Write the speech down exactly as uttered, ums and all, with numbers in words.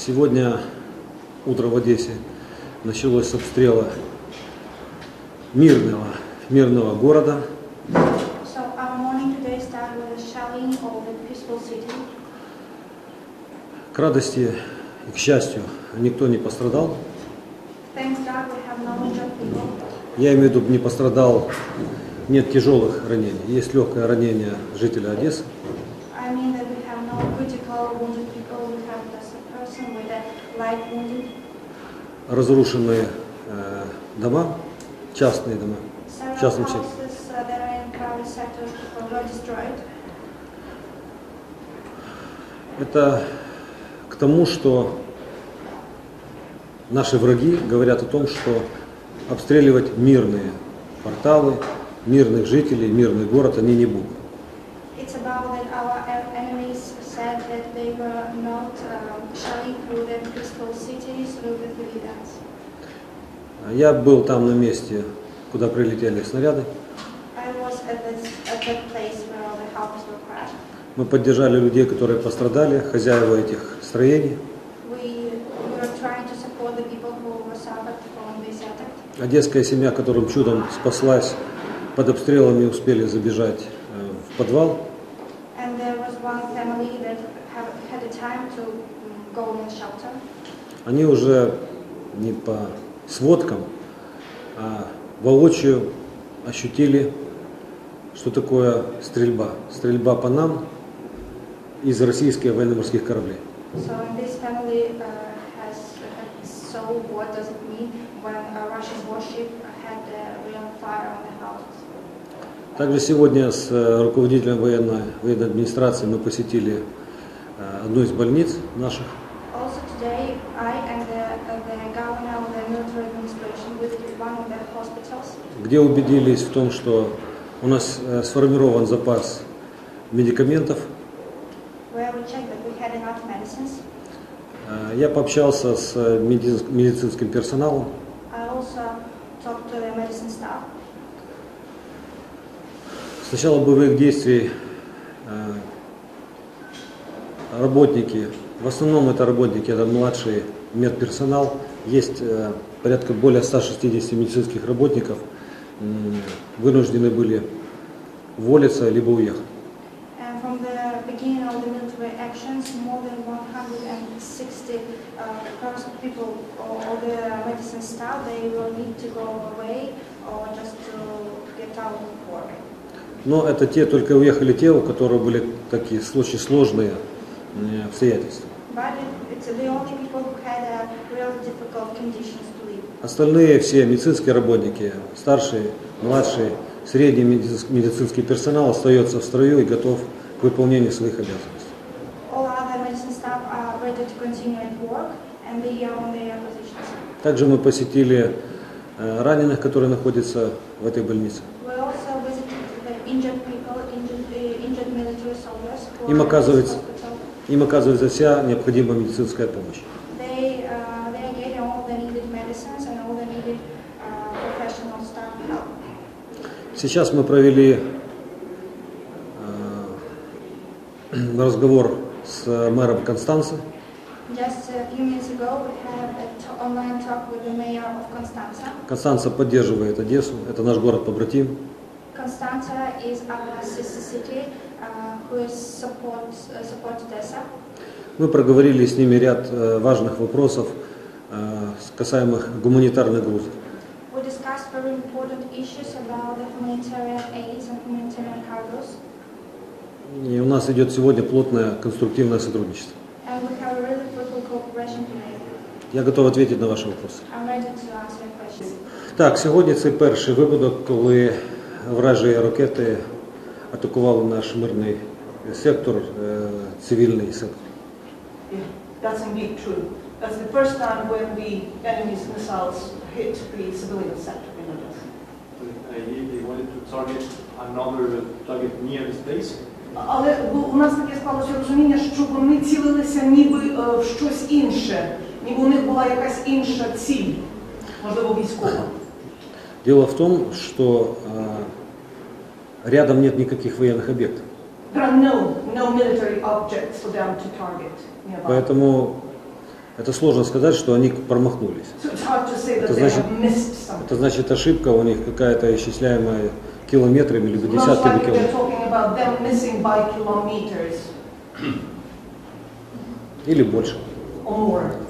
Сегодня утром в Одессе началось с обстрела мирного, мирного города. So our morning today started with a shelling of the peaceful city. К радости и к счастью никто не пострадал. Thanks God we have no injured people. Я имею в виду, не пострадал, нет тяжелых ранений. Есть легкое ранение жителя Одессы. I mean that we have no critical wounded people. We have just a person with a light wounded. Разрушенные э, дома, частные дома, в Several частном секторе. houses uh, that are in private sector were destroyed. Это к тому, что наши враги говорят о том, что обстреливать мирные кварталы, мирных жителей, мирный город они не будут. It's about that our enemies said that they were not um, shelling through the peaceful cities, through the civilians. Я был там на месте, куда прилетели снаряды. I was at this at that place where all the houses were crashed. Мы поддержали людей, которые пострадали, хозяева этих строений. We were trying to support the people who were suffered from this attack. Одесская семья, которым чудом спаслась, под обстрелами успели забежать э, в подвал. And there was one family that have, had a time to mm, go in shelter. Они уже не по сводкам, а воочию ощутили, что такое стрельба. Стрельба по нам из российских военно-морских кораблей. So in this family uh, has uh, so what does it mean when a Russian warship had uh, real fire on the houses? Также сегодня с руководителем военной, военной администрации мы посетили одну из больниц наших. Also today, I and the, uh, the governor of the military administration visited one of the hospitals, Где убедились в том, что у нас сформирован запас медикаментов. where we checked that we had enough medicines. Я пообщался с медицинским персоналом. I also talked to the medicine staff. С начала боевых действий работники, в основном это работники, это младший медперсонал, есть порядка более ста шестидесяти медицинских работников, вынуждены были уволиться либо уехать. And from the beginning of the military actions, more than one hundred sixty uh, people, or, or the medicine staff, they will need to go away or just to get out of work. Но это те, только уехали те, у которых были такие случаи сложные обстоятельства. But it's the only people who had a real difficult conditions to live. Остальные все медицинские работники, старший, младший, средний медицинский персонал остается в строю и готов к выполнению своих обязанностей. All other medicine staff are ready to continue at work and they are on their positions. Также мы посетили раненых, которые находятся в этой больнице. We also visited the injured people, injured, uh, injured military soldiers who Им are in оказывается, hospital. им оказывается вся необходимая медицинская помощь. They, uh, they are getting all the needed medicines and all the needed uh, professional staff help. Сейчас мы провели э, разговор с мэром Констанца. Just a few minutes ago, we had an t- online talk with the mayor of Constanza. Констанца поддерживает Одессу, это наш город-побратим. Constanza is our sister city, uh, who is support, uh, support Odessa. Мы проговорили с ними ряд э, важных вопросов, э, касаемых гуманитарных грузов. We discussed very important issues about the humanitarian aids and humanitarian cargoes. И у нас идет сегодня плотное конструктивное сотрудничество. And we have a really fruitful cooperation today. Я готов ответити на ваші вопроси. I'm ready to answer your questions. Так, сьогодні це перший випадок, коли вражі ракети атакували наш мирний сектор, е, цивільний сектор. Yeah, that's indeed true. That's the first time when the enemy's missiles hit the civilian sector in Odessa. They wanted to target another target near this place. Але у нас таке склалося розуміння, що вони цілилися ніби в щось інше, ніби у них була якась інша ціль, можливо, військова. Дело в том, что э, рядом нет никаких военных объектов. There are no, no military objects for them to target nearby. Поэтому Это сложно сказать, что они промахнулись. So it's hard to say that Это they значит- have missed something. Это значит, ошибка у них какая-то исчисляемая километрами, либо Most десятками likely we're километров. talking about them missing by kilometers Или больше. or more.